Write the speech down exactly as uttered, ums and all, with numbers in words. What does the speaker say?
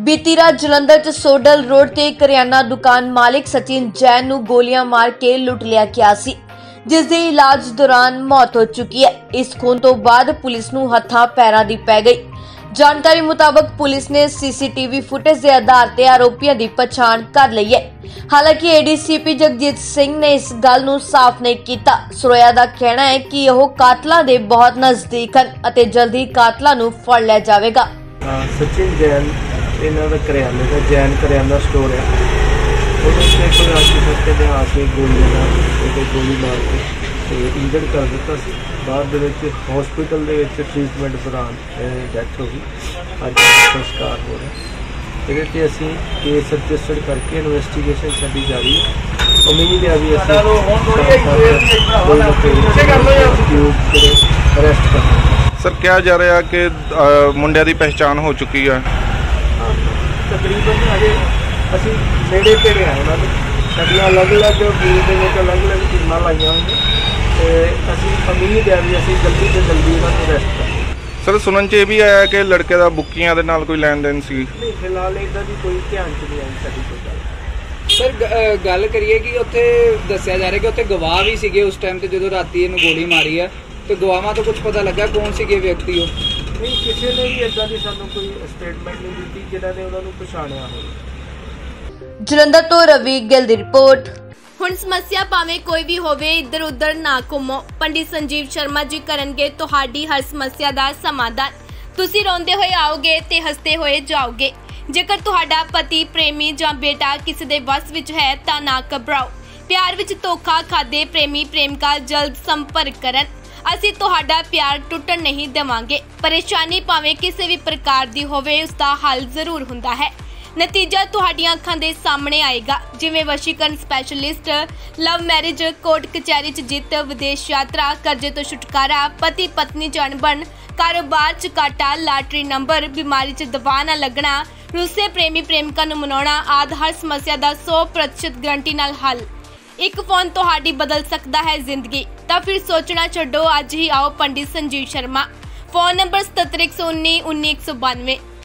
बीती रात जलंधर च सोडल रोड ते करियाना दुकान मालिक सचिन जैन नूं गोलियां मार के लुट लिया गया सी, जिस दी इलाज दौरान मौत हो चुकी है। इस खून तो बाद पुलिस नूं हत्थां पैरां दी पै गई। जानकारी मुताबक पुलिस ने सीसीटीवी फुटेज के आधार ते आरोपियों की पछाण कर ली है। हालांकि एडीसीपी जगजीत सिंह ने इस गल नूं साफ नहीं किया। सरोया का कहना है कि वह कातलों के बहुत नजदीक हैं अते जल्द ही कातलों नूं फड़ लिया जाएगा। सचिन जैन इन्हों का करियाने का जैन करियाना स्टोर है, उसमें कोई आके सत्ते ने आके गोलियां का गोली मार के इंजर्ड कर दिता। बाद हॉस्पिटल के ट्रीटमेंट दौरान डैथ हो गई। अज संस्कार हो रहा ये असी केस रजिस्टर करके इन्वेस्टिगेशन साडी जारी है। उम्मीद है अभी अरेस्ट कर। सर कहा जा रहा है कि मुंडिया की पहचान हो चुकी है। तकरीबन अजे असी नेड़े तेड़े आए उन्होंने साड़ियाँ अलग अलग बूथ के अलग अलग टीमां लाइया हुई असी उम्मीद है भी असी जल्दी से जल्दी उन्होंने अरेस्ट कर। सर सुनन च यह भी आया कि लड़के का बुकियां दे नाल कोई लैन देन सी? नहीं फिलहाल इदा की कोई ध्यान च नहीं आई साडी कोई गल। सर गल करिए कि उत्थे दस्सिया जा रहा कि उत्थे गवाह भी सीगे उस टाइम ते जदों राती इहनूं गोली मारी है, तो गवाहां तो कुछ पता लगा कौन सीगे व्यक्ति हो? नहीं किसी ने भी इदा की सानूं कोई स्टेटमेंट नहीं दी जिन्हां ने उन्हां नूं पछाणिया होवे। जलंधर तो रवि गिल दी रिपोर्ट। हुण समस्या भावें कोई भी होवे इधर उधर ना घुमो, पंडित संजीव शर्मा जी करनगे तुहाडी हर समस्या दा समाधान। तुसी रोंदे होए आओगे ते हसते होए जाओगे। जेकर तुहाडा पति प्रेमी जां बेटा किसी दे वस विच है तां ना घबराओ। प्यार विच धोखा खादे प्रेमी प्रेमिका जल्द संपर्क करन। असीं तुहाडा प्यार टुटन नहीं देवांगे। परेशानी भावें किसी भी प्रकार दी होवे उसदा हल जरूर हुंदा है। नतीजा तुहाडियां अखां दे सामने आएगा, जिवें वशीकरण स्पैशलिस्ट, लव मैरिज, कोर्ट कचहरी च जित, विदेश यात्रा, कर्जे तो छुटकारा, पति पत्नी च अणबण, कारोबार च घाटा, लाटरी नंबर, बीमारी च दवा ना लगना, रुस्से प्रेमी प्रेमिका नूं मनाउणा आदि हर समस्या दा सौ प्रतिशत गारंटी नाल हल। एक फोन तुहाडी बदल सकदा है जिंदगी। तां फिर सोचना छड्डो, अज ही आओ पंडित संजीव शर्मा। फोन नंबर सतहत्तर एक सौ उन्नी उन्नी एक सौ बानवे।